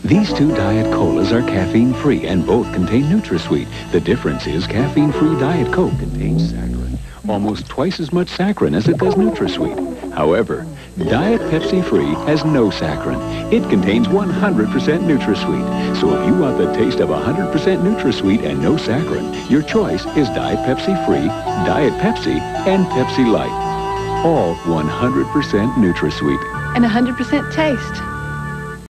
These two Diet Colas are caffeine-free and both contain NutraSweet. The difference is caffeine-free Diet Coke contains saccharin, almost twice as much saccharin as it does NutraSweet. However, Diet Pepsi Free has no saccharin. It contains 100% NutraSweet. So if you want the taste of 100% NutraSweet and no saccharin, your choice is Diet Pepsi Free, Diet Pepsi, and Pepsi Light. All 100% NutraSweet. And 100% taste.